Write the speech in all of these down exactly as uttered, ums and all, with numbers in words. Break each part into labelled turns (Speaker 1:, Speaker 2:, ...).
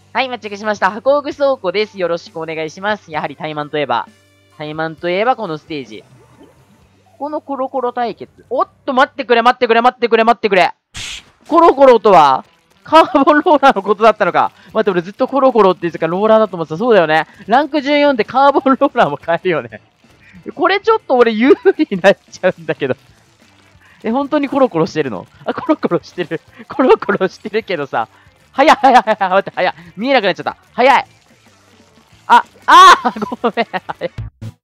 Speaker 1: はい、マッチングしました。箱具倉庫です。よろしくお願いします。やはりタイマンといえば、タイマンといえばこのステージ。このコロコロ対決。おっと、待ってくれ、待ってくれ、待ってくれ、待ってくれ。コロコロとは、カーボンローラーのことだったのか。待って、俺ずっとコロコロって言ってたからローラーだと思ってた。そうだよね。ランクじゅうよんでカーボンローラーも買えるよね。これちょっと俺有利になっちゃうんだけど。え、本当にコロコロしてるの？あ、コロコロしてる。コロコロしてるけどさ。早い早い早い早い。待って、早い。見えなくなっちゃった。早い。あ、あーごめん。早い。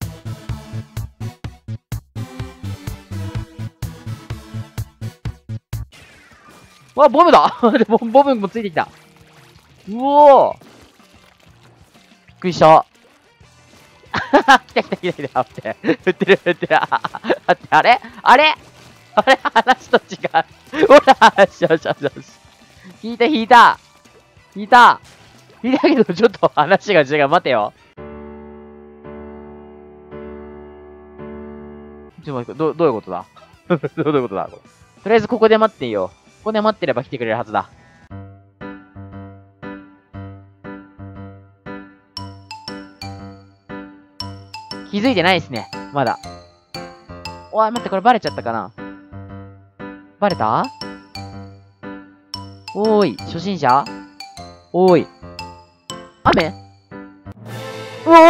Speaker 1: わ、ボムだボボムもついてきた。うおーびっくりした。来た来た来た来た。待って。振ってる振ってる。待って、あれあれあれ話と違う。ほらよしよしよしよし。引いた引いた。引いた。引いたけど、ちょっと話が違う。待てよ。ちょっと待って、ど、どういうことだどういうことだとりあえずここで待っていいよ。ここで待ってれば来てくれるはずだ。気づいてないですね。まだ。おい、待って、これバレちゃったかなバレたおーい、初心者おーい。雨うお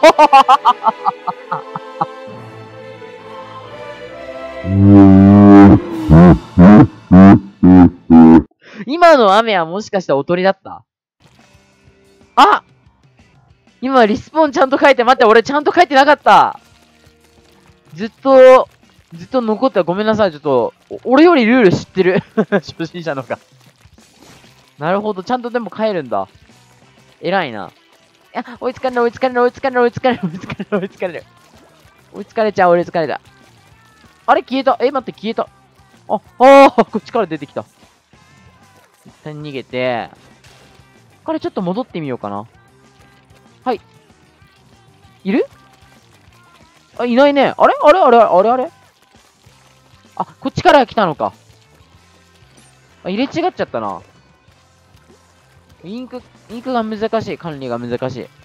Speaker 1: ー今の雨はもしかしたらおとりだった？あ今リスポーンちゃんと書いて、待って、俺ちゃんと書いてなかった。ずっと、ずっと残った。ごめんなさい、ちょっと、俺よりルール知ってる。初心者のが。なるほど、ちゃんとでも帰るんだ。偉いな。いや、追いつかれる、追いつかれる、追いつかれる、追いつかれる、追いつかれる、追いつかれる。追いつかれちゃう、追いつかれた。あれ消えた。え、待って、消えた。あ、ああ、こっちから出てきた。一旦逃げて、これちょっと戻ってみようかな。はい。いるあ、いないね。あれあれあれあれあれあ、こっちから来たのか。あ、入れ違っちゃったな。インク、インクが難しい。管理が難しい。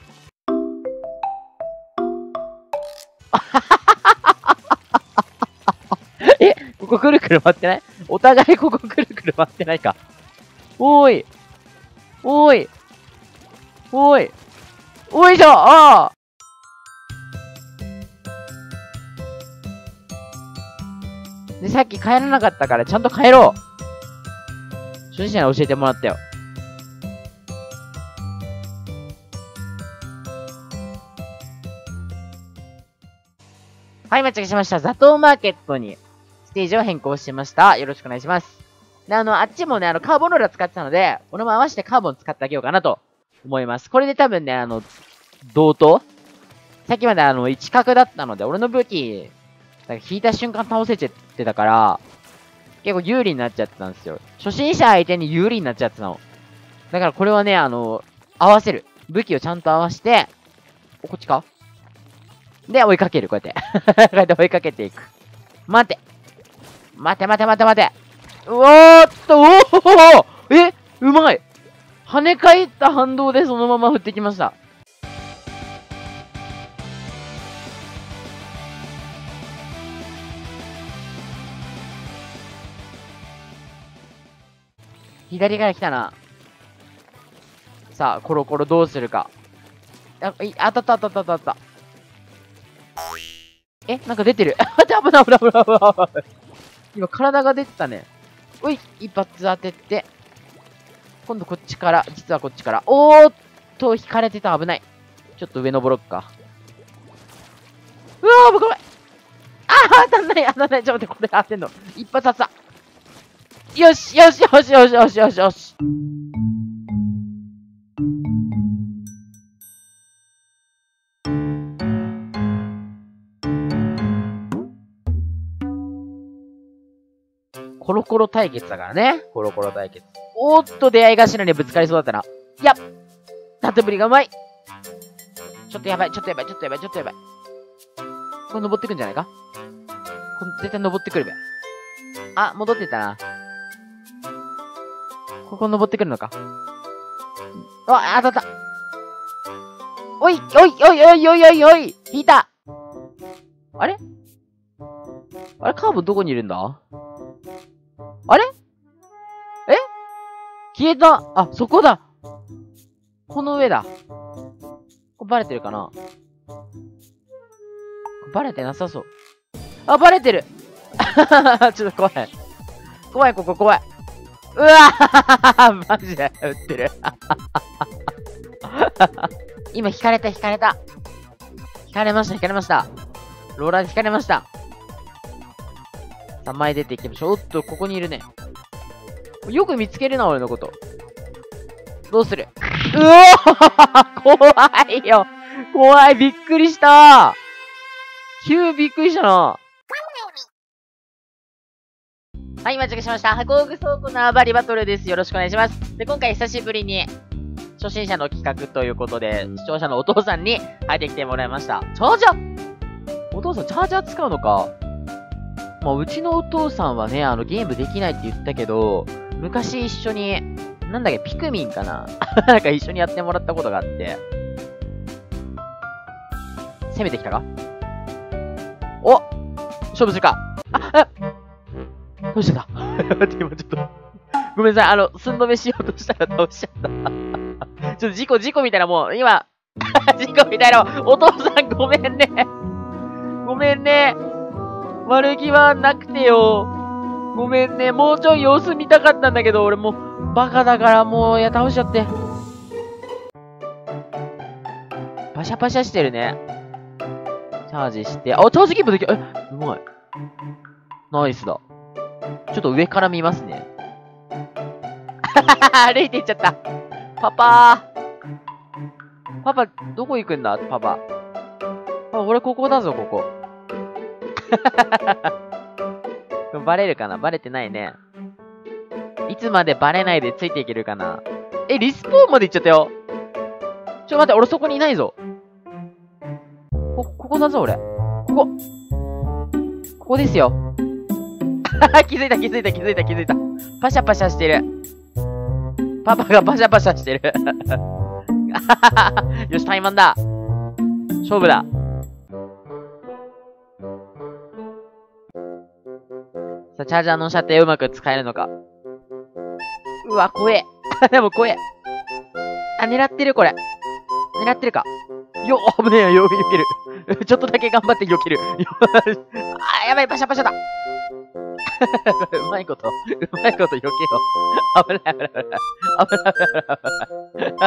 Speaker 1: え、ここくるくる回ってない？お互いここくるくる回ってないか。おーい。おーい。おーい。おいしょああで、さっき帰らなかったからちゃんと帰ろう。初心者に教えてもらったよ。はい、間違えしました。ザトウマーケットにステージを変更しました。よろしくお願いします。で、あの、あっちもね、あの、カーボンローラー使ってたので、俺も合わせてカーボン使ってあげようかなと思います。これで多分ね、あの、同等さっきまであの、一角だったので、俺の武器、なんか引いた瞬間倒せちゃってたから、結構有利になっちゃってたんですよ。初心者相手に有利になっちゃってたの。だからこれはね、あの、合わせる。武器をちゃんと合わせて、お、こっちかで、追いかける、こうやって。こうやって追いかけていく。待て。待て待て待て待て。うおーっと、おおえうまい跳ね返った反動でそのまま降ってきました。左から来たな。さあ、コロコロどうするか。あ、い、当たった当たった当たった。え、なんか出てる。あ、危ない危ない危ない危ない。今体が出てたね。おい、一発当てて。今度こっちから、実はこっちから。おーっと、引かれてた。危ない。ちょっと上登ろっか。うわー、ごめん。あー、当たんない、当たんない。ちょっと待って、これ当てんの。一発当てた。よし、よし、よし、よし、よし、よし、よし。コロコロ対決だからね。コロコロ対決。おーっと、出会い頭にぶつかりそうだったな。いや、縦振りがうまい。ちょっとやばい、ちょっとやばい、ちょっとやばい、ちょっとやばい。これ登ってくんじゃないかこれ絶対登ってくるべ。あ、戻ってたな。ここ登ってくるのか。 あ、当たった。おい、おい、おい、おい、おい、おい、おい、引いた。あれあれカーブどこにいるんだ？あれえ消えた。あ、そこだ。この上だ。これバレてるかな？バレてなさそう。あ、バレてる。ちょっと怖い。怖い、ここ怖い。うわぁマジで撃ってる。今引かれた、引かれた。引かれました、引かれました。ローラーで引かれました。さあ、前出ていきましょう。おっと、ここにいるね。よく見つけるな、俺のこと。どうする？うおー怖いよ。怖い、びっくりした急びっくりしたな。はい、間違えしました。工具倉庫縄張りバトルです。よろしくお願いします。で、今回久しぶりに、初心者の企画ということで、視聴者のお父さんに入ってきてもらいました。チャージャーお父さん、チャージャー使うのか。まあ、うちのお父さんはね、あの、ゲームできないって言ったけど、昔一緒に、なんだっけ、ピクミンかななんか一緒にやってもらったことがあって。攻めてきたか？お勝負するか。ああどうしてた待って、今ちょっと。ごめんなさい、あの、寸止めしようとしたら倒しちゃった。ちょっと事故、事故みたいなもう、今、事故みたいなもん、お父さんごめんね。ごめんね。悪気はなくてよ。ごめんね。もうちょい様子見たかったんだけど、俺もう、バカだからもう、いや、倒しちゃって。パシャパシャしてるね。チャージして、あ、チャージキープできる。え、うまい。ナイスだ。ちょっと上から見ますね。歩いていっちゃった。パパー。パパ、どこ行くんだパパ。あ、俺ここだぞ、ここ。バレるかな？バレてないね。いつまでバレないでついていけるかな？え、リスポーンまで行っちゃったよ。ちょ、待って、俺そこにいないぞ。こ、ここだぞ、俺。ここ。ここですよ。気づいた、気づいた、気づいた、気づいた。パシャパシャしてる。パパがパシャパシャしてる。よし、タイマンだ。勝負だ。さあ、チャージャーの射程うまく使えるのか。うわ、怖え。でも怖え。あ、狙ってる、これ。狙ってるか。よ、危ねえよ、よ、避ける。ちょっとだけ頑張って避ける。あ、やばい、パシャパシャだ。うまいこと、うまいこと避けよう。危ない、危ない、危ない。危ない、危ない、危ない。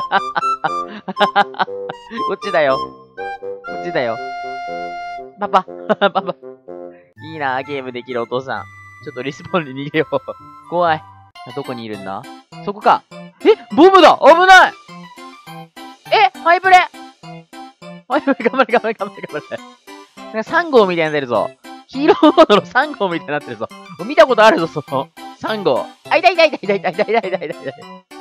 Speaker 1: こっちだよ。こっちだよ。パパ、パパ。いいな、ゲームできるお父さん。ちょっとリスポーンに逃げよう。怖い。どこにいるんだ？そこか。え、ボムだ！危ない！え、ハイプレ！ハイプレ、頑張れ、頑張れ、頑張れ、頑張れ。なんかさん号みたいになってるぞ。ヒーローモードのさん号みたいになってるぞ。見たことあるぞ、そのさん号。あ、痛い痛い痛い痛い痛い痛い痛い痛い痛い痛い。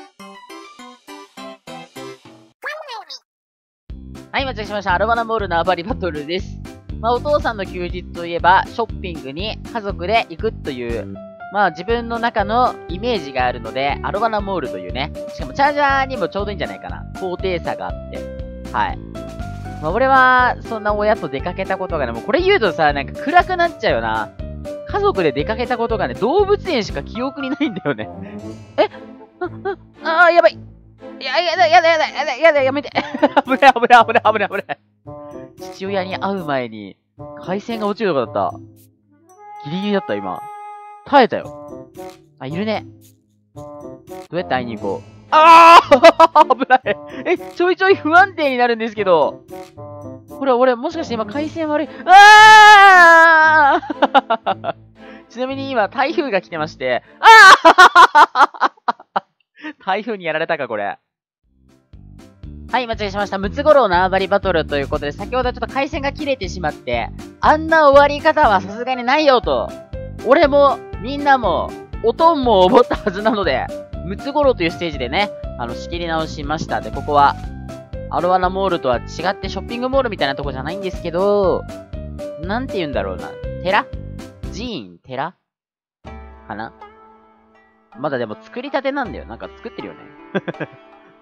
Speaker 1: はい、間違えしました。アルバナモール縄張りバトルです。まあ、お父さんの休日といえば、ショッピングに家族で行くという、まあ、自分の中のイメージがあるので、アルバナモールというね、しかもチャージャーにもちょうどいいんじゃないかな。高低差があって。はい。まあ、俺は、そんな親と出かけたことがね、もうこれ言うとさ、なんか暗くなっちゃうよな。家族で出かけたことがね、動物園しか記憶にないんだよね。えあ、あ、あ、やばい。いや、やだ、やだ、やだ、やだ、やだ、やめて。危ない、危ない、危ない、危ない、危ない。父親に会う前に、回線が落ちるとこだった。ギリギリだった、今。耐えたよ。あ、いるね。どうやって会いに行こう。ああ危ない。え、ちょいちょい不安定になるんですけど。これ、俺、もしかして今回線悪い。ああちなみに今、台風が来てまして。ああ台風にやられたか、これ。はい、間違えしました。ムツゴロウ縄張りバトルということで、先ほどちょっと回線が切れてしまって、あんな終わり方はさすがにないよと。俺も、みんなも、おとんも思ったはずなので、ムツゴロウというステージでね、あの、仕切り直しました。で、ここは、アロワナモールとは違ってショッピングモールみたいなとこじゃないんですけど、なんて言うんだろうな。寺？寺院？寺？かな？まだでも作りたてなんだよ。なんか作ってるよね。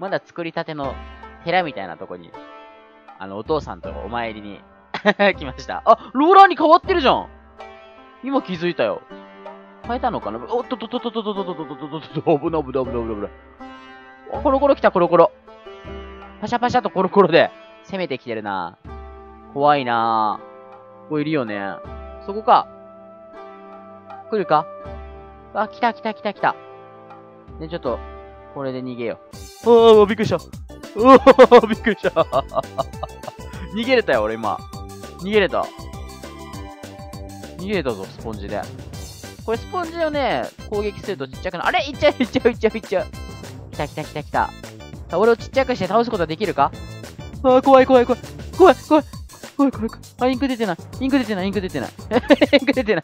Speaker 1: まだ作りたての寺みたいなとこに、あの、お父さんとお参りに来ました。あ、ローラーに変わってるじゃん。今気づいたよ。変えたのかな。おっとっとっとっとっとっとっとっとっとっとっと、危ない危ない危ない危ない危ない。コロコロ来た、コロコロ。パシャパシャとコロコロで攻めてきてるな。怖いな。ここいるよね。そこか。来るか。あ、来た来た来た来た。で、ちょっと、これで逃げよう。おー、びっくりした。うおー、びっくりした。逃げれたよ、俺今。逃げれた。逃げれたぞ、スポンジで。これスポンジをね、攻撃するとちっちゃくなる。あれいっちゃういっちゃういっちゃういっちゃう。来た来た来た来た。さあ、俺をちっちゃくして倒すことはできるか。あー、怖い怖い怖い。怖い怖い。怖い怖い怖い。あ、インク出てない。インク出てない、インク出てない。インク出てない。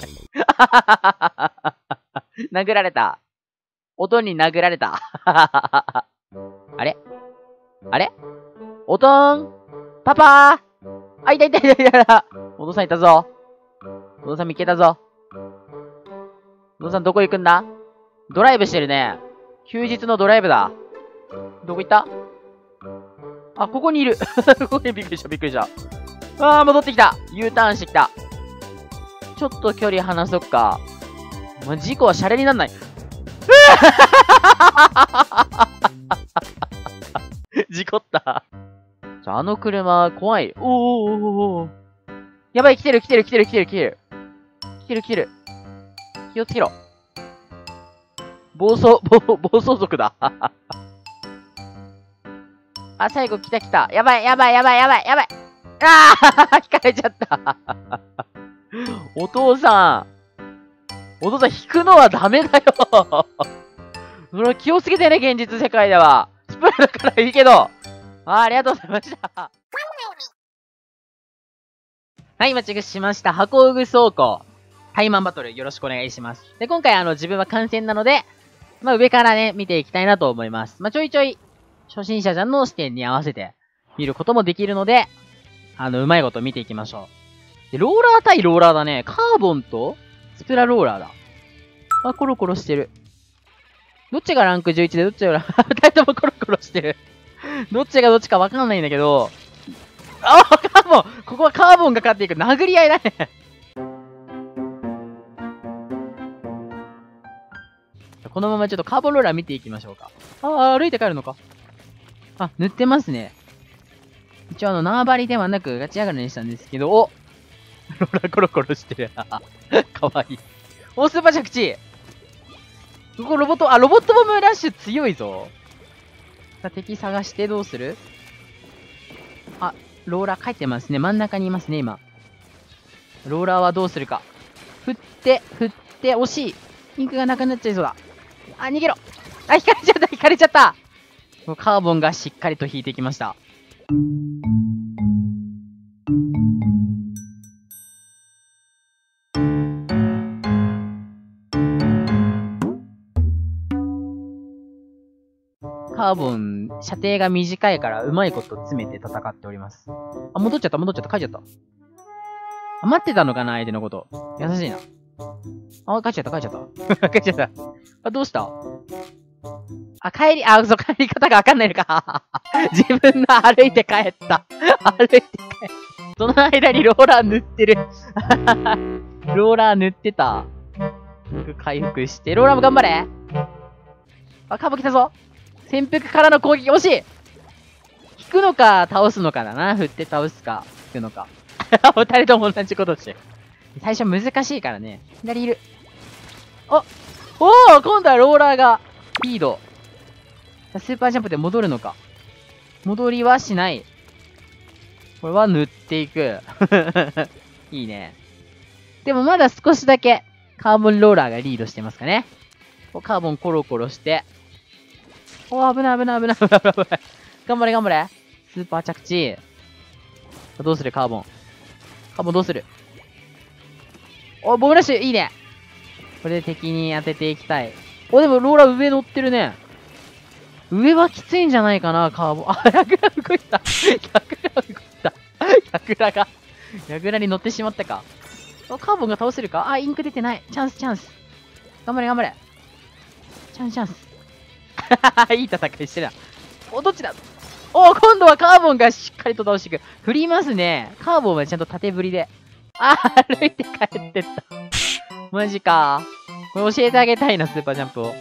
Speaker 1: 殴られた。音に殴られた。あれあれおとーんパパーあ、いたいたいたいた。お父さんいたぞ。お父さん見つけたぞ。お父さんどこ行くんだ。ドライブしてるね。休日のドライブだ。どこ行った。あ、ここにいる。ここにびっくりしたびっくりした。あー、戻ってきた。U ターンしてきた。ちょっと距離離そっか。ま、事故はシャレになんない。事故った。あの車、怖い。おーおーおーおー。やばい、来てる来てる来てる来てる来てる。来てる来てる。気をつけろ。暴走、暴、暴走族だ。あ、最後来た来た。やばいやばいやばいやばいやばい。ああ引かれちゃった。お父さん。お父さん引くのはダメだよ。それは気をつけてね、現実世界では。スプーンだからいいけど。あ, ありがとうございました。はい、マッチングしました。箱具倉庫。タイマンバトルよろしくお願いします。で、今回あの自分は観戦なので、まあ上からね、見ていきたいなと思います。まあちょいちょい、初心者ちゃんの視点に合わせて見ることもできるので、あの、うまいこと見ていきましょう。で、ローラー対ローラーだね。カーボンとスプラローラーだ。あ、コロコロしてる。どっちがランクじゅういちでどっちがランク、ふたりともコロコロしてる。どっちがどっちかわかんないんだけど、あ、カーボンここはカーボンが勝っていく。殴り合いだね。このままちょっとカーボンローラー見ていきましょうか。ああ、歩いて帰るのか。あ、塗ってますね。一応あの、縄張りではなくガチ上がりにしたんですけど、おローラーコロコロしてる。かわいい。お、スーパー着地。ここロボット、あ、ロボットボムラッシュ強いぞ。さあ、敵探してどうする。あ、ローラー帰ってますね。真ん中にいますね、今。ローラーはどうするか。振って、振って、惜しい。インクがなくなっちゃいそうだ。あ、逃げろ。あ、引かれちゃった、引かれちゃった。カーボンがしっかりと引いてきました。カーボン、射程が短いからうまいこと詰めて戦っております。あ、戻っちゃった、戻っちゃった、帰っちゃった。あ、待ってたのかな、相手のこと。優しいな。あ、帰っちゃった、帰っちゃった。帰っちゃった。あ、どうした。あ、帰り、あ、そう、帰り方がわかんないのか。自分の歩いて帰った。歩いて帰った。その間にローラー塗ってる。ローラー塗ってた。回復して。ローラーも頑張れ。あ、カーボン来たぞ。潜伏からの攻撃、惜しい。引くのか、倒すのかだな。振って倒すか、引くのか。二人とも同じことしてる。最初難しいからね。左いる。おおー今度はローラーが、リード。スーパージャンプで戻るのか。戻りはしない。これは塗っていく。いいね。でもまだ少しだけ、カーボンローラーがリードしてますかね。カーボンコロコロして。おー、危ない危ない危ない危ない危ない。頑張れ頑張れ。スーパー着地。どうするカーボン。カーボンどうする。お、ボムラッシュいいね。これで敵に当てていきたい。お、でもローラー上乗ってるね。上はきついんじゃないかな、カーボン。あ、ヤグラ動いた。ヤグラ動いた。ヤグラが、ヤグラに乗ってしまったか。カーボンが倒せるか。あ、インク出てない。チャンスチャンス。頑張れ頑張れ。チャンスチャンス。いい戦いしてるな。 お、どっちだ。お、今度はカーボンがしっかりと倒していく。振りますね。カーボンはちゃんと縦振りで。あー、歩いて帰ってった。マジか。これ教えてあげたいな、スーパージャンプを。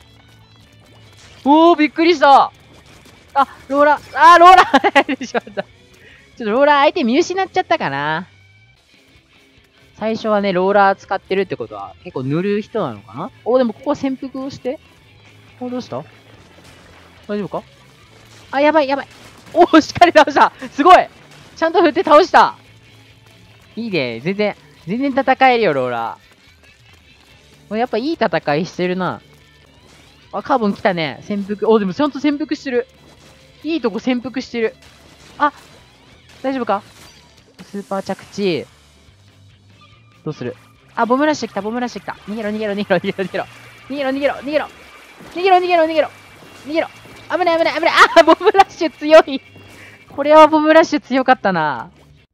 Speaker 1: おー、びっくりした。あ、ローラー、あー、ローラー入ってしまった。ちょっとローラー相手見失っちゃったかな。最初はね、ローラー使ってるってことは、結構塗る人なのかな。お、でもここは潜伏をして。お、どうした？大丈夫か？あ、やばいやばい。お、しっかり倒した。すごい。ちゃんと振って倒した。いいね。全然、全然戦えるよ、ローラー。やっぱいい戦いしてるな。あ、カーボン来たね。潜伏。お、でもちゃんと潜伏してる。いいとこ潜伏してる。あ、大丈夫か？スーパー着地。どうする？あ、ボムラッシュ来た、ボムラッシュ来た。逃げろ、逃げろ、逃げろ、逃げろ、逃げろ。逃げろ、逃げろ、逃げろ。逃げろ、逃げろ、逃げろ。逃げろ。危ない、危ない、危ない。あ、ボムラッシュ強い。これはボムラッシュ強かったな。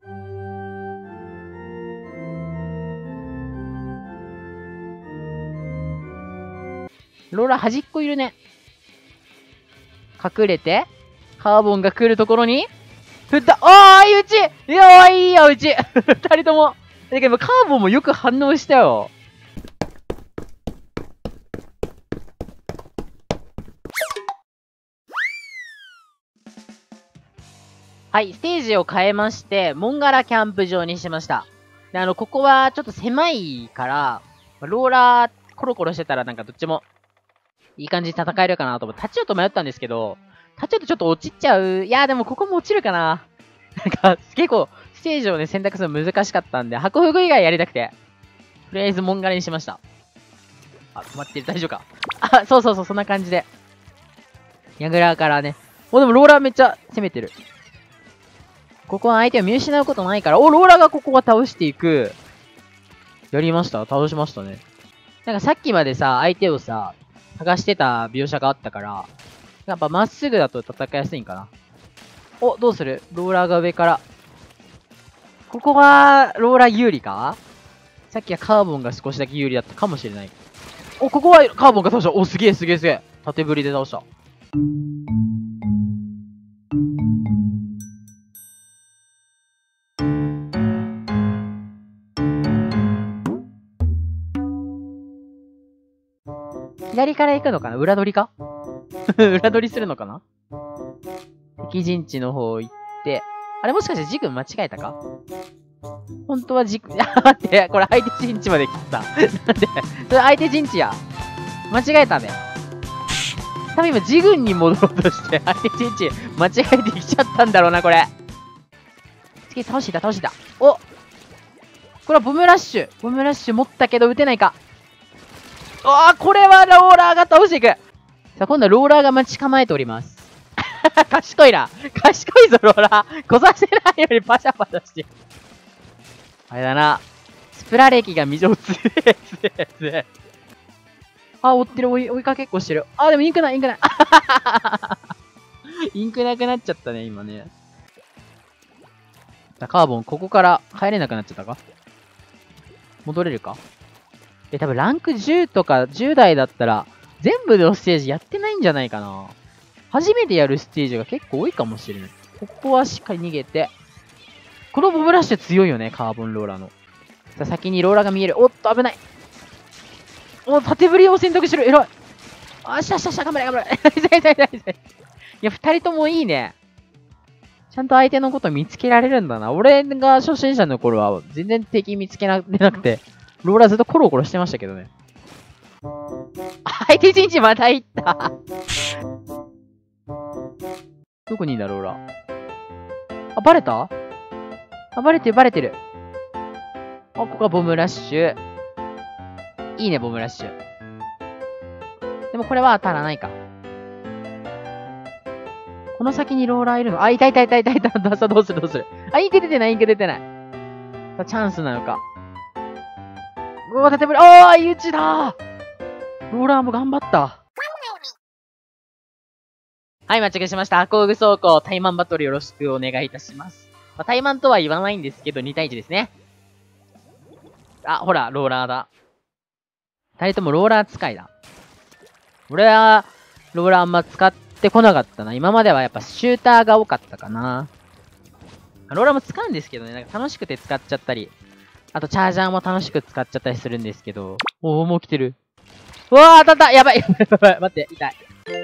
Speaker 1: ローラ端っこいるね。隠れて、カーボンが来るところに、振った。おーい、うちいやーいいよ、うち二人とも。だけど、カーボンもよく反応したよ。はい、ステージを変えまして、モンガラキャンプ場にしました。で、あの、ここはちょっと狭いから、ローラーコロコロしてたらなんかどっちもいい感じに戦えるかなと思って、立ちようと迷ったんですけど、立ちようとちょっと落ちちゃう。いやーでもここも落ちるかな。なんか、結構、ステージをね、選択するの難しかったんで、箱フグ以外やりたくて、とりあえずモンガラにしました。あ、止まってる。大丈夫か？あ、そうそうそう、そんな感じで。ヤグラーからね。お、でもローラーめっちゃ攻めてる。ここは相手を見失うことないから、お、ローラーがここは倒していく。やりました。倒しましたね。なんかさっきまでさ、相手をさ、探してた描写があったから、やっぱまっすぐだと戦いやすいんかな。お、どうする？ローラーが上から。ここは、ローラー有利か？さっきはカーボンが少しだけ有利だったかもしれない。お、ここはカーボンが倒した。お、すげえすげえすげえ。縦振りで倒した。左から行くのかな？裏取りか裏取りするのかな？敵陣地の方行って、あれもしかしてジグ間違えたか？本当はジグ、あ、待って、これ相手陣地まで来た。なんでそれ相手陣地や。間違えたね。多分今ジグに戻ろうとして、相手陣地間違えてきちゃったんだろうな、これ。次倒してた、倒してた。お！これはボムラッシュ。ボムラッシュ持ったけど撃てないか。ああ、これはローラーが倒していく。さあ、今度はローラーが待ち構えております。賢いな。賢いぞ、ローラー。来させないようにパシャパシャして。あれだな。スプラ歴が未上つえつえつえ。あ、追ってる、追い、追いかけっこしてる。あ、でもインクない、インクない。インクなくなっちゃったね、今ね。カーボン、ここから帰れなくなっちゃったか？戻れるか？え、多分ランクじゅうとかじゅう代だったら、全部のステージやってないんじゃないかな。初めてやるステージが結構多いかもしれない。ここはしっかり逃げて。このボムラッシュ強いよね、カーボンローラーの。さあ、先にローラーが見える。おっと、危ない。お、縦振りを選択してる。偉い。あしゃしゃしゃ、頑張れ、頑張れ。痛い痛い痛い痛い。いや、二人ともいいね。ちゃんと相手のこと見つけられるんだな。俺が初心者の頃は全然敵見つけられなくて、ローラーずっとコロコロしてましたけどね。相手陣地また行った。どこにいんだ、ローラー。あ、バレた？あ、バレてる、バレてる。あ、ここはボムラッシュ。いいね、ボムラッシュ。でもこれは当たらないか。この先にローラーいるの？あ、いたいたいたいたいた。さあ、どうするどうする。あ、インク出てない、インク出てない。さあ、チャンスなのか。うわ、縦振り。ああ、相打ちだ。ローラーも頑張った。はい、待ち受けしました。工具走行、タイマンバトルよろしくお願いいたします。まあ、タイマンとは言わないんですけど、に対いちですね。あ、ほら、ローラーだ。二人ともローラー使いだ。俺は、ローラーあんま使っってこなかったな。今まではやっぱシューターが多かったかな。ローラーも使うんですけどね、なんか楽しくて使っちゃったり、あとチャージャーも楽しく使っちゃったりするんですけど。おー、もう来てる。うわー、当たったやばいやばいやばい待って、痛い。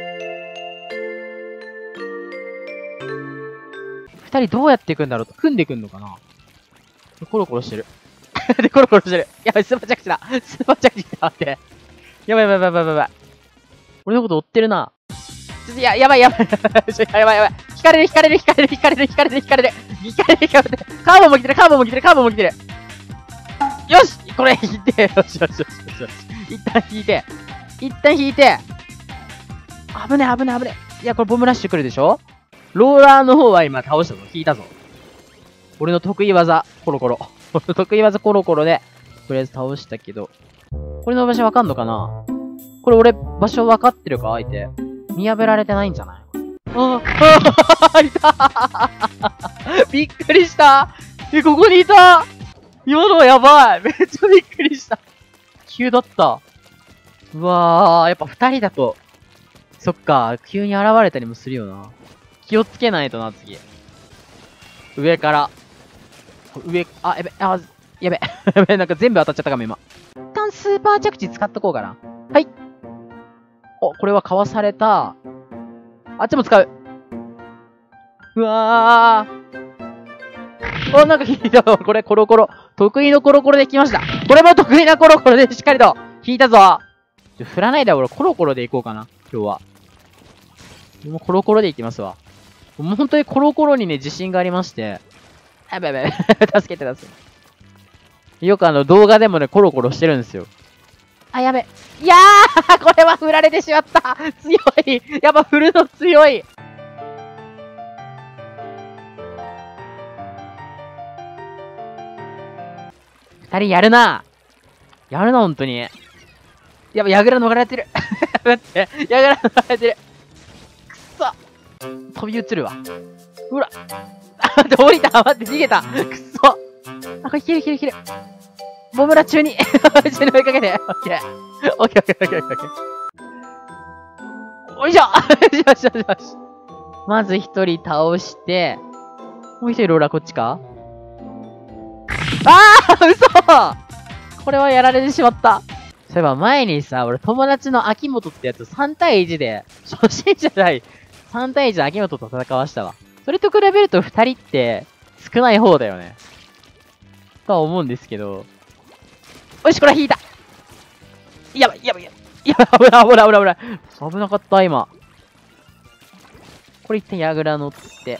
Speaker 1: 二人どうやっていくんだろうと。組んでいくんのかな。コロコロしてる。で、コロコロしてる。やばい、スーパー着地だ。スーパー着地だ。待って。やばいやばいやばいやばいやばい。俺のこと追ってるな。ちょっと、や、やばいやばい。やばいやばい。引かれる引かれる引かれる引かれる引かれる引かれる引かれる引かれる。カーボンも来てるカーボンも来てるカーボンも来てる。よしこれ引いて。よしよしよしよしよし。一旦引いて。一旦引いて。危ね危ね危ね。いや、これボムラッシュ来るでしょ。ローラーの方は今倒したぞ。引いたぞ。俺の得意技、コロコロ。俺の得意技コロコロで、とりあえず倒したけど。これの場所わかんのかな。これ俺、場所わかってるか相手。見破られてないんじゃない。ああ、いたびっくりしたえ、ここにいた今のやばいめっちゃびっくりした急だった。うわー、やっぱ二人だと、そっか、急に現れたりもするよな。気をつけないとな、次。上から。上、あ、やべ、あ、やべ、やべ、なんか全部当たっちゃったかも、今。一旦スーパー着地使っとこうかな。はい。お、これはかわされた。あっちも使う。うわー。お、なんか引いたぞ。これ、コロコロ。得意のコロコロで来ました。これも得意なコロコロでしっかりと引いたぞ。ちょ、振らないで俺コロコロで行こうかな。今日は。もうコロコロで行きますわ。もう本当にコロコロにね、自信がありまして。やべやべやべ。助けて助けて。よくあの動画でもね、コロコロしてるんですよ。あ、やべ。いやーこれは振られてしまった強いやっぱ振るの強い二人やるなやるな、ほんとに。やば、矢倉逃れてる待って、矢倉逃れてるくっそ飛び移るわ。ほらあ、待って、降りた待って、逃げたくっそあ、これ、いけるいけるいけるボムラ中に中に追いかけてオッケーオッケーオッケーオッケーオッケーおいしょよしよしよし。まず一人倒して、もう一人ローラーこっちか。ああ嘘これはやられてしまった。そういえば前にさ、俺友達の秋元ってやつさん対いちで、初心者じゃない、さん対いちで秋元と戦わしたわ。それと比べるとふたりって少ない方だよね。とは思うんですけど。よし、これ引いたやばい、やばい、やばい。いや、危ない、危ない、危ない、危ない。危なかった、今。これ一旦矢倉乗って、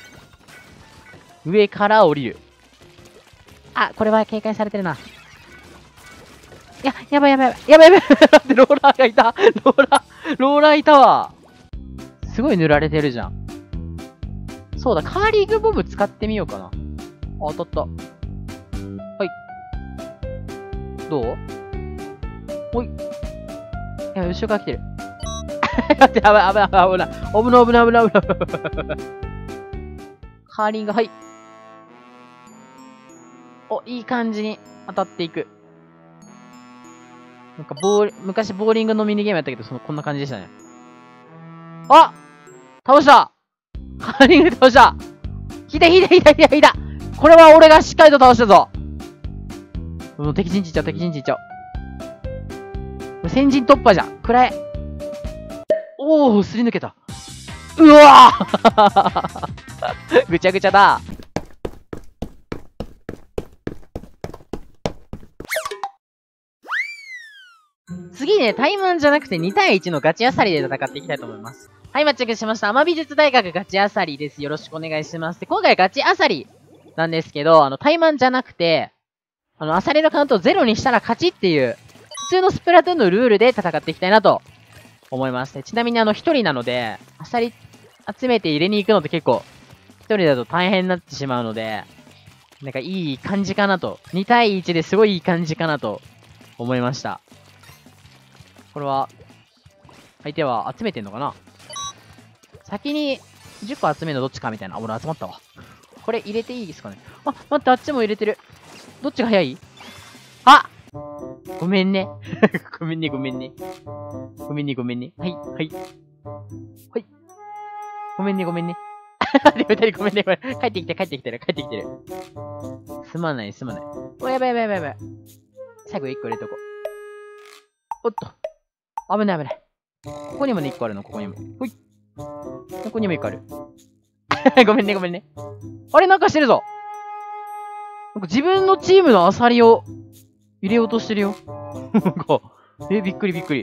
Speaker 1: 上から降りる。あ、これは警戒されてるな。いや、やばいやばいやばいやばいやばいだってローラーがいたローラー、ローラーいたわ。すごい塗られてるじゃん。そうだ、カーリングボム使ってみようかな。あ、当たった。はい。どうほい。いや、後ろから来てる。待って、やばい、危ない、危ない、危ない。危ない、危ない、危ない、危ない。カーリング、はい。お、いい感じに当たっていく。なんか、ボー、昔ボーリングのミニゲームやったけど、その、こんな感じでしたね。あ倒したカーリング倒した引いた、引いた、引いた、引いた、引いたこれは俺がしっかりと倒したぞ。もう敵陣地いっちゃう、敵陣地いっちゃう。先陣突破じゃん。くらえ。おー、すり抜けた。うわーぐちゃぐちゃだ。次ね、タイマンじゃなくてに対いちのガチアサリで戦っていきたいと思います。はい、マッチングしました。天美術大学ガチアサリです。よろしくお願いします。で、今回ガチアサリなんですけど、あの、タイマンじゃなくて、あの、アサリのカウントをゼロにしたら勝ちっていう、普通のスプラトゥーンのルールで戦っていきたいなと思います。ちなみにあの、一人なので、アサリ集めて入れに行くのって結構、一人だと大変になってしまうので、なんかいい感じかなと。に対いちですごいいい感じかなと思いました。これは、相手は集めてんのかな。先にじゅっこ集めるのどっちかみたいな。あ、俺集まったわ。これ入れていいですかね。あ、待って、あっちも入れてる。どっちが早い？あ！ごめんね。ごめんね、ごめんね。ごめんね、ごめんね。はい、はい。はい。 ごめんね、ごめんね。で、二人ごめんね、ごめん。帰ってきて、帰ってきてる、帰ってきてる。すまない、すまない。お、やばいやばいやばいやばい。最後一個入れとこう。おっと。危ない危ない。ここにもね、一個あるの、ここにも。ほい。ここにも一個ある。ごめんね、ごめんね。あれ、なんかしてるぞ。なんか自分のチームのアサリを入れようとしてるよ。なんか、え、びっくりびっくり。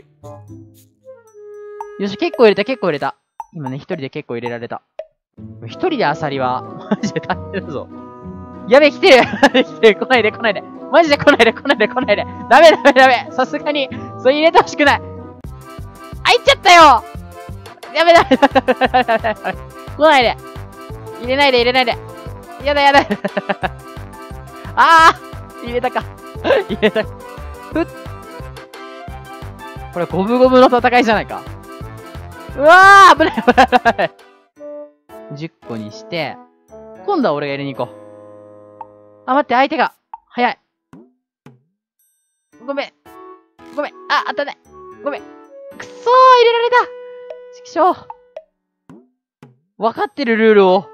Speaker 1: よし、結構入れた、結構入れた。今ね、一人で結構入れられた。一人でアサリは、マジで大変だぞ。やべえ、来てる来てる来ないで来ないで。マジで来ないで来ないで来ないで。ダメダメダメ。さすがに、それ入れてほしくない。入っちゃったよ。やべダメダメダメダメダメ。来ないで。入れないで入れないで。やだやだ。あー入れたか。入れたか。ふっ。これ、ゴムゴムの戦いじゃないか。うわー危ない危ない危ない。じゅっこにして、今度は俺が入れに行こう。あ、待って、相手が、早い。ごめん。ごめん。あ、当たんない。ごめん。くっそー、入れられた。ちくしょう。わかってるルールを。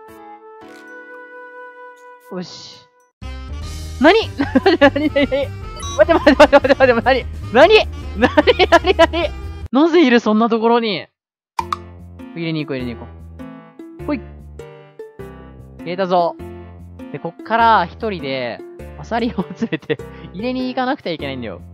Speaker 1: よし。なになになになに待って待って待って待って待って待って、なになになになになになぜいるそんなところに。入れに行こう入れに行こう。ほい。入れたぞ。で、こっから一人で、アサリを連れて、入れに行かなくてはいけないんだよ。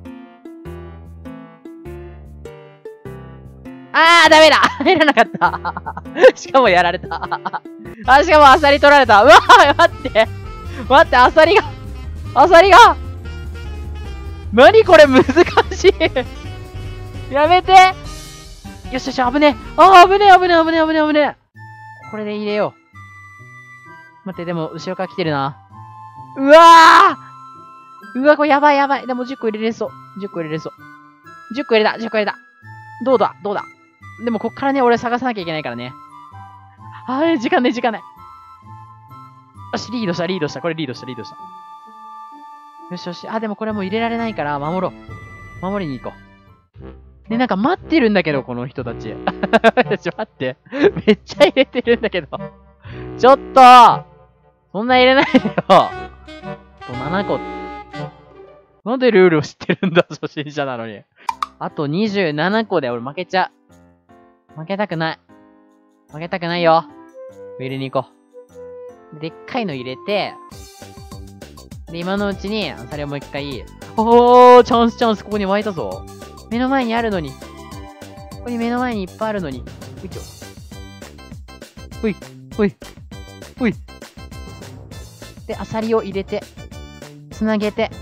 Speaker 1: あー、ダメだ入らなかったしかもやられたあ、しかもアサリ取られた。うわー待って待って、アサリがアサリが何これ難しいやめてよしよし、危ねえあー、危ねえ危ねえ危ねえ危ねえ危ねえこれで入れよう。待って、でも、後ろから来てるな。うわーうわ、これやばいやばい。でもじゅっこ入れれそう。じゅっこ入れれそう。じゅっこ入れた、じゅっこ入れた。どうだどうだでもこっからね、俺探さなきゃいけないからね。あー、時間ない時間ない。よし、リードした、リードした。これリードした、リードした。よしよし。あ、でもこれもう入れられないから、守ろう。守りに行こう。ね、なんか待ってるんだけど、この人たち。ちょ、待って。めっちゃ入れてるんだけど。ちょっとそんな入れないでよ。ななこ。なんでルールを知ってるんだ、初心者なのに。あとにじゅうななこで俺負けちゃう。負けたくない。負けたくないよ。入れに行こう。でっかいの入れて、で、今のうちに、それをもう一回、おー、チャンスチャンス、ここに湧いたぞ。目の前にあるのに。ここに目の前にいっぱいあるのに。ほいちょ。ほい、ほい、ほい。で、アサリを入れて、つなげて。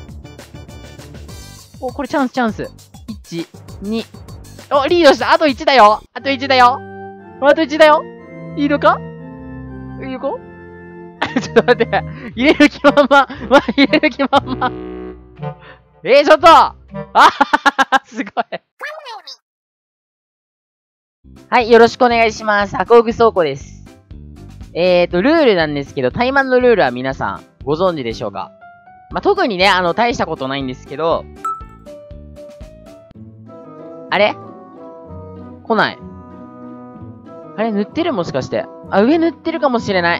Speaker 1: お、これチャンスチャンス。いち、に。お、リードした。あといちだよ。あといちだよ。あといちだよ。いいのかいいのかちょっと待って。入れる気まんま。まあ、入れる気まんま。えー、ちょっとあははすごい。はい、よろしくお願いします。ハコグ倉庫です。えーと、ルールなんですけど、タイマンのルールは皆さんご存知でしょうか？まあ、特にね、あの、大したことないんですけど、あれ来ない。あれ塗ってるもしかして。あ、上塗ってるかもしれない。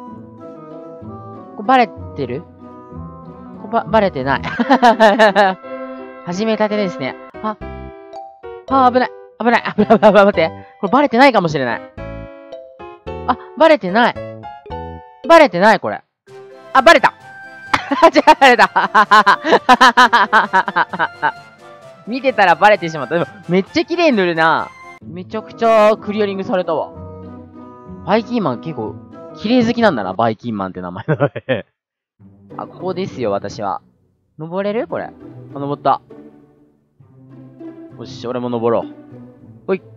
Speaker 1: これバレてるこれば、バレてない。始めたてですね。あ、あ、危ない。危ない。危ない。危ない。危ない。待って。これバレてないかもしれない。あ、バレてない。バレてない、これ。あ、バレた。違う、バレた。見てたらバレてしまった。でも、めっちゃ綺麗に塗るな。めちゃくちゃクリアリングされたわ。バイキンマン結構、綺麗好きなんだな、バイキンマンって名前だね。あ、ここですよ、私は。登れるこれ。あ、登った。よし、俺も登ろう。ほい。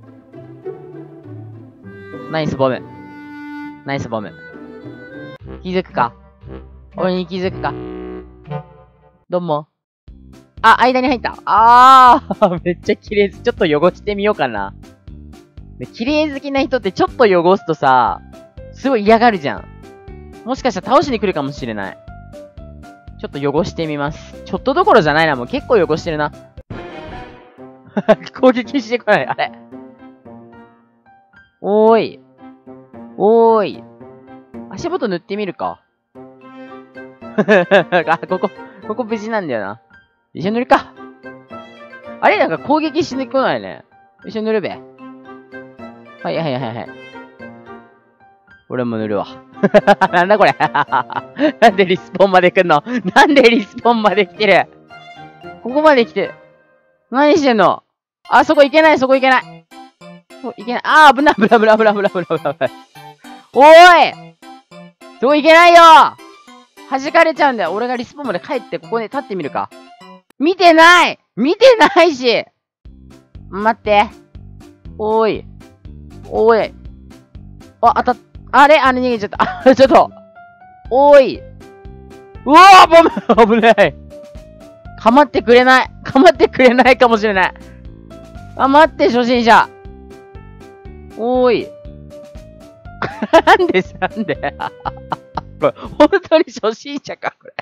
Speaker 1: ナイスボム。ナイスボム。気づくか俺に気づくかどうも。あ、間に入った。あーめっちゃ綺麗。ちょっと汚してみようかな。で、綺麗好きな人ってちょっと汚すとさ、すごい嫌がるじゃん。もしかしたら倒しに来るかもしれない。ちょっと汚してみます。ちょっとどころじゃないな。もう結構汚してるな。攻撃してこない。あれ。おーい。 おーい。足元塗ってみるか。あ、ここ、ここ無事なんだよな。一緒に塗るか。あれなんか攻撃しに来ないね。一緒に塗るべ。はいはいはいはい。俺も塗るわ。なんだこれ。なんでリスポンまで来んの？なんでリスポンまで来てる？ここまで来てる。何してんの？あ、そこ行けない、そこ行けない。そ行けない。あー、危ない、危ない、危ない、危ない、危ない、危ない、危ない。おーい！そこ行けないよ！弾かれちゃうんだよ。俺がリスポンまで帰ってここで立ってみるか。見てない！見てないし！待って。おーい。おーい。あ、当たっ、あれあれ逃げちゃった。あ、ちょっと。おーい。うわー、危ない。危ない。かまってくれない。かまってくれないかもしれない。あ、待って、初心者。おーい。なんで、なんで。これ、本当に初心者か、これ。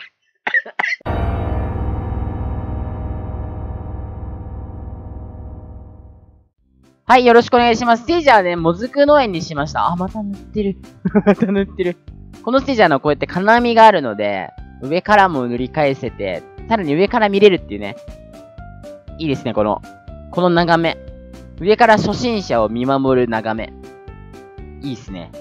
Speaker 1: はい、よろしくお願いします。ステージはね、もずく農園にしました。あ、また塗ってる。また塗ってる。このステージはの、こうやって金網があるので、上からも塗り返せて、さらに上から見れるっていうね。いいですね、この、この眺め。上から初心者を見守る眺め。いいっすね。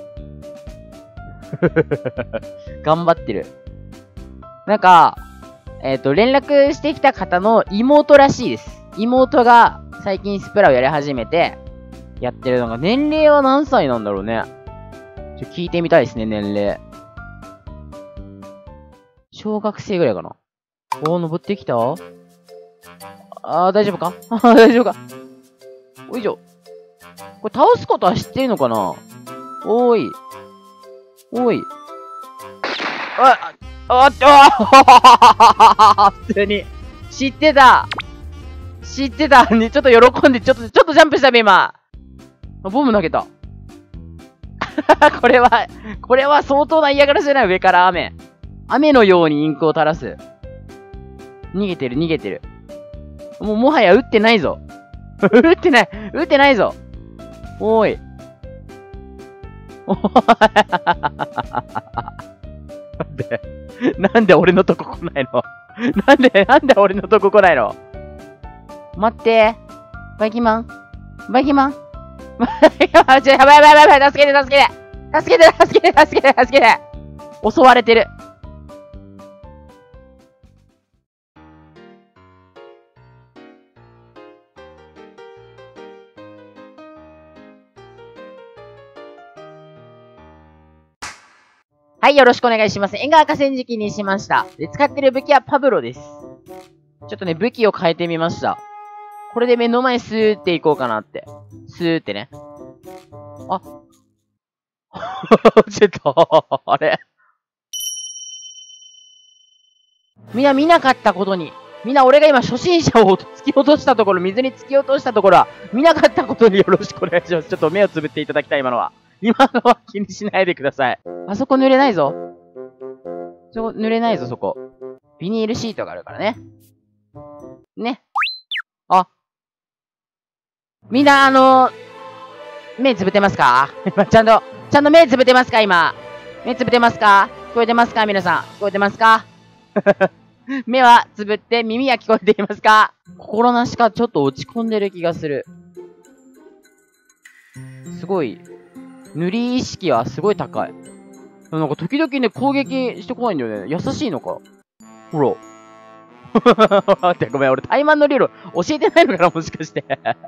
Speaker 1: 頑張ってる。なんか、えっと、連絡してきた方の妹らしいです。妹が最近スプラをやり始めて、やってるのが、年齢は何歳なんだろうね。ちょ、聞いてみたいですね、年齢。小学生ぐらいかな。おー、登ってきた？あー、大丈夫か？あー、大丈夫か？おいしょ。これ倒すことは知ってるのかな？おーい。おい。あ、あ、あっとー普通に。知ってた知ってたね、ちょっと喜んで、ちょっと、ちょっとジャンプしたべ、今。ボム投げた。これは、これは相当な嫌がらせじゃない、上から雨。雨のようにインクを垂らす。逃げてる、逃げてる。もう、もはや撃ってないぞ。撃ってない、撃ってないぞ。おーい。なんで、なんで俺のとこ来ないの？なんで、なんで俺のとこ来ないの？待って。バイキンマンバイキンマンバイキンマンやばいやばいやばいやばい助けて助けて助けて助けて助けて助けて襲われてる。はい、よろしくお願いします。縁側河川敷にしました。で、使ってる武器はパブロです。ちょっとね、武器を変えてみました。これで目の前スーっていこうかなって。スーってね。あ。ちょっと、あれ。みんな見なかったことに。みんな俺が今初心者を突き落としたところ、水に突き落としたところは、見なかったことによろしくお願いします。ちょっと目をつぶっていただきたい、今のは。今のは気にしないでください。あそこ濡れないぞ。そこ濡れないぞ、そこ。ビニールシートがあるからね。ね。あ。みんな、あのー、目つぶってますか？ちゃんと、ちゃんと目つぶってますか今。目つぶってますか？聞こえてますか皆さん。聞こえてますか？目はつぶって耳は聞こえていますか？心なしかちょっと落ち込んでる気がする。すごい。塗り意識はすごい高い。なんか時々ね、攻撃してこないんだよね。優しいのか。ほら。待って、ごめん、俺、怠慢の理論教えてないのかなもしかして。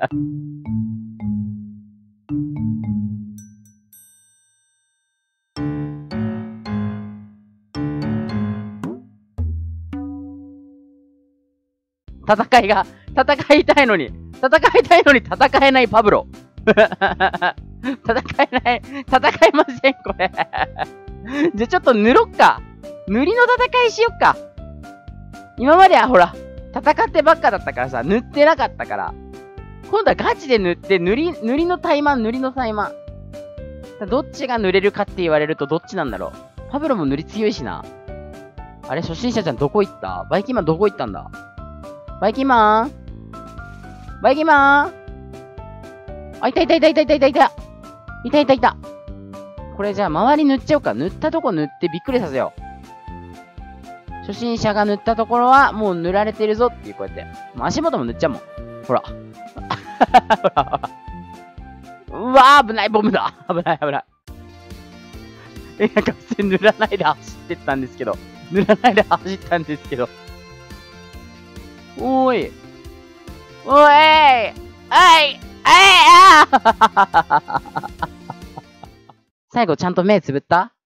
Speaker 1: 戦いが、戦いたいのに、戦いたいのに戦えないパブロ。戦えない、戦えません、これ。じゃ、ちょっと塗ろっか。塗りの戦いしよっか。今まではほら、戦ってばっかだったからさ、塗ってなかったから。今度はガチで塗って、塗り、塗りの怠慢、塗りの怠慢。どっちが塗れるかって言われるとどっちなんだろう。パブロも塗り強いしな。あれ、初心者ちゃんどこ行った？バイキンマンどこ行ったんだ？バイキンマンバイキンマンあ、いたいたいたいたいたいたいたいたいたいた。ここれじゃあ周り塗っちゃおうか。塗ったとこ塗ってびっくりさせよう。初心者が塗ったところはもう塗られてるぞっていう、こうやって。もう足元も塗っちゃうもん。ほら。ほらほら。うわー、危ない、ボムだ。危ない、危ない。え、なんか普通に塗らないで走ってったんですけど。塗らないで走ったんですけど。おーい。おいおいおいあー最後ちゃんと目つぶった